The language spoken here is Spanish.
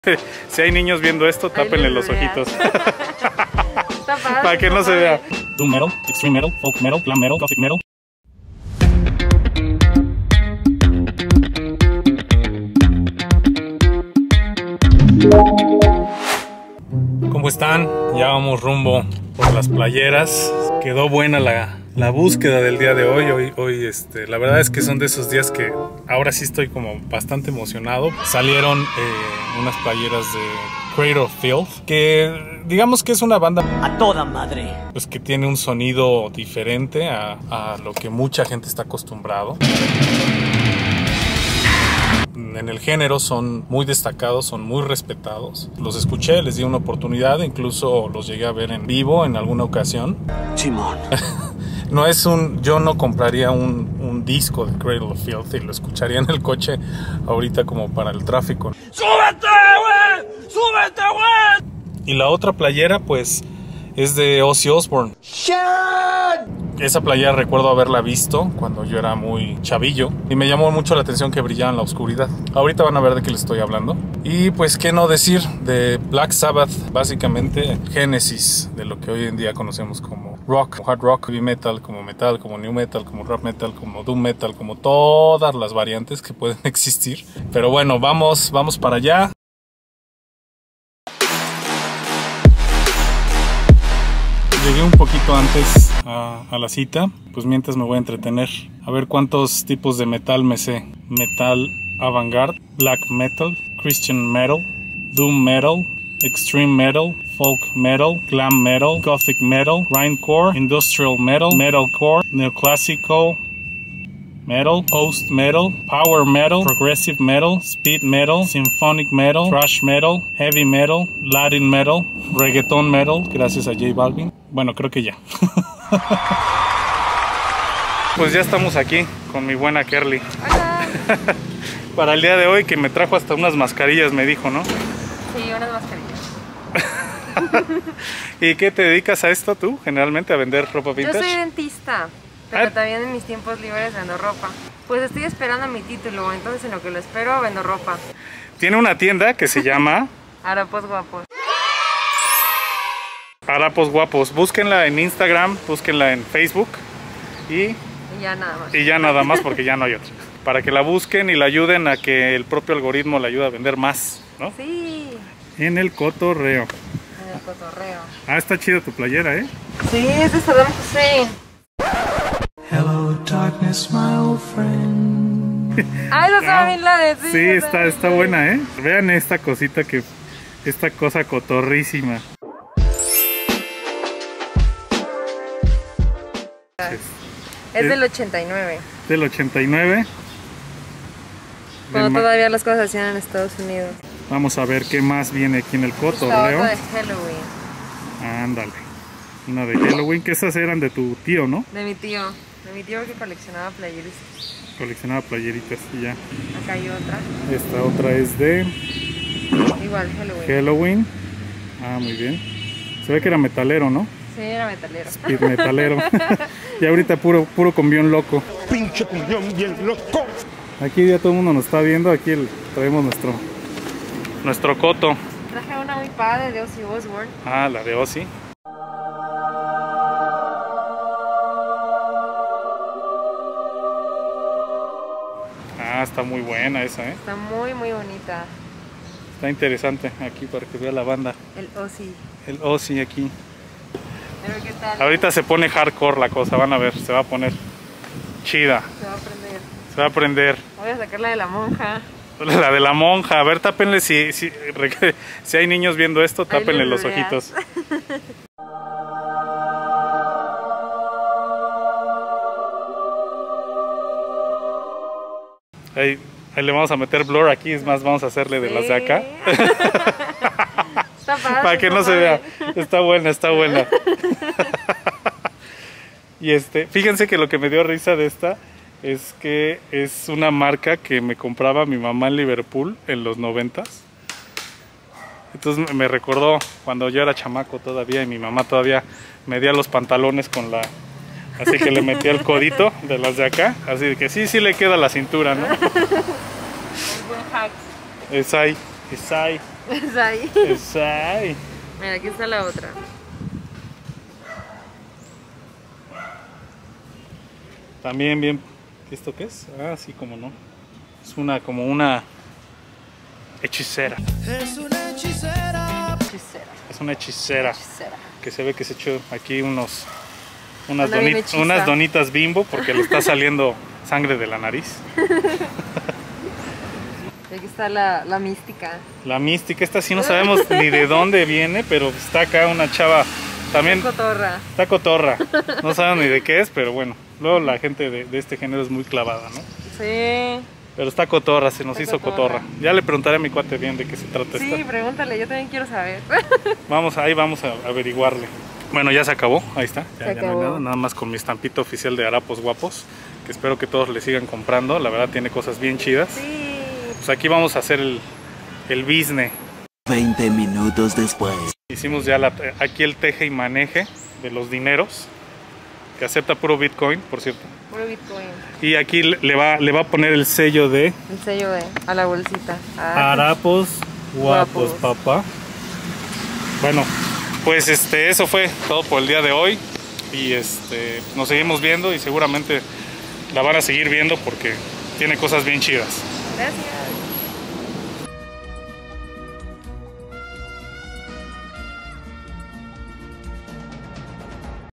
Si hay niños viendo esto, tápenle los ojitos. Para que no se vea. Doom metal, extreme metal, folk metal, glam metal, gothic metal. ¿Cómo están? Ya vamos rumbo por las playeras. Quedó buena la búsqueda del día de hoy. Hoy la verdad es que son de esos días que ahora sí estoy como bastante emocionado. Salieron unas playeras de Cradle of Filth, que digamos que es una banda a toda madre, pues que tiene un sonido diferente a lo que mucha gente está acostumbrado. En el género son muy destacados, son muy respetados. Los escuché, les di una oportunidad, incluso los llegué a ver en vivo en alguna ocasión. Simón. No es yo no compraría un disco de Cradle of Filth y lo escucharía en el coche ahorita como para el tráfico. ¡Súbete, güey! ¡Súbete, güey! Y la otra playera, pues, es de Ozzy Osbourne. ¡Shit! Esa playera recuerdo haberla visto cuando yo era muy chavillo y me llamó mucho la atención que brillaba en la oscuridad. Ahorita van a ver de qué les estoy hablando. Y pues qué no decir de Black Sabbath, básicamente génesis de lo que hoy en día conocemos como rock, hard rock, heavy metal, como new metal, como rap metal, como doom metal, como todas las variantes que pueden existir. Pero bueno, vamos para allá. Llegué un poquito antes a la cita, pues mientras me voy a entretener a ver cuántos tipos de metal me sé. Metal avant-garde, black metal, Christian metal, doom metal, extreme metal, folk metal, glam metal, gothic metal, grindcore, industrial metal, metalcore, neoclassical metal, post metal, power metal, progressive metal, speed metal, symphonic metal, thrash metal, heavy metal, Latin metal, reggaeton metal, gracias a J Balvin. Bueno, creo que ya. Pues ya estamos aquí con mi buena Kerly. Hola. Para el día de hoy, que me trajo hasta unas mascarillas, me dijo, ¿no? Sí, unas mascarillas. ¿Y qué te dedicas a esto tú, generalmente, a vender ropa vintage? Yo soy dentista, pero también en mis tiempos libres vendo ropa. Pues estoy esperando mi título, entonces en lo que lo espero vendo ropa. Tiene una tienda que se llama Harapos Guapos. Harapos Guapos. Búsquenla en Instagram, búsquenla en Facebook y ya nada más. Y ya nada más, porque ya no hay otra. Para que la busquen y la ayuden a que el propio algoritmo le ayude a vender más, ¿no? Sí. En el cotorreo. En el cotorreo. Ah, está chida tu playera, ¿eh? Sí, es de Saddam Hussein. Hello, darkness, my old friend. Ah, esa estaba bien la de sí, está buena, ¿eh? Vean esta cosita esta cosa cotorrísima. Es del 89. Del 89. Cuando todavía las cosas se hacían en Estados Unidos. Vamos a ver qué más viene aquí en el cotorreo. Otra de Halloween. Ándale. Una de Halloween, que esas eran de tu tío, ¿no? De mi tío que coleccionaba playeritas. Coleccionaba playeritas y ya. Acá hay otra. Esta otra es de... Igual, Halloween. Halloween. Ah, muy bien. Se ve que era metalero, ¿no? Sí, era metalero. Speed metalero. Y ahorita puro cumbión loco. Pinche cumbión bien loco. Aquí ya todo el mundo nos está viendo. Aquí traemos nuestro coto. Traje una muy padre de Ozzy Osbourne. Ah, la de Ozzy. Ah, está muy buena esa, ¿eh? Está muy, muy bonita. Está interesante aquí para que vea la banda. El Ozzy. El Ozzy aquí. Pero ¿qué tal? Ahorita se pone hardcore la cosa, van a ver, se va a poner chida. Se va a prender. Se va a prender. Voy a sacar la de la monja. La de la monja. A ver, tápenle si hay niños viendo esto, tápenle los ojitos. Ahí le vamos a meter blur aquí, es más, vamos a hacerle de las de acá. Está padre, para que no se vea. Está buena, está buena. Y fíjense que lo que me dio risa de esta es que es una marca que me compraba mi mamá en Liverpool en los 90s. Entonces me recordó cuando yo era chamaco todavía y mi mamá todavía medía los pantalones con la... Así que le metía el codito de las de acá. Así de que sí le queda la cintura, ¿no? Un buen hack. Es ahí. Es ahí. Es ahí. Mira, aquí está la otra. También bien. ¿Esto qué es? Ah, sí, como no. Es como una hechicera. Es una hechicera. Hechicera. Es una hechicera. Hechicera. Que se ve que se echó aquí unas bien hechiza. unas donitas Bimbo porque le está saliendo sangre de la nariz. Y aquí está la mística. La mística, esta sí no sabemos ni de dónde viene, pero está acá una chava también. Cotorra. Está cotorra. No sabemos ni de qué es, pero bueno. Luego la gente de este género es muy clavada, ¿no? Sí. Pero está cotorra, se nos Está hizo cotorra. Ya le preguntaré a mi cuate bien de qué se trata Sí, esta. pregúntale, yo también quiero saber. Vamos a averiguarle. Bueno, ya se acabó, ahí está. Ya no hay acabó. nada más con mi estampito oficial de Harapos Guapos, que espero que todos le sigan comprando. La verdad tiene cosas bien chidas. Sí. Pues aquí vamos a hacer el business. 20 minutos después. Hicimos ya aquí el teje y maneje de los dineros, que acepta puro Bitcoin, por cierto. Puro Bitcoin. Y aquí le va a poner el sello de El sello a la bolsita. Ah, Harapos Guapos, Guapos. papá. Bueno, pues eso fue todo por el día de hoy. Y nos seguimos viendo y seguramente la van a seguir viendo porque tiene cosas bien chidas. gracias.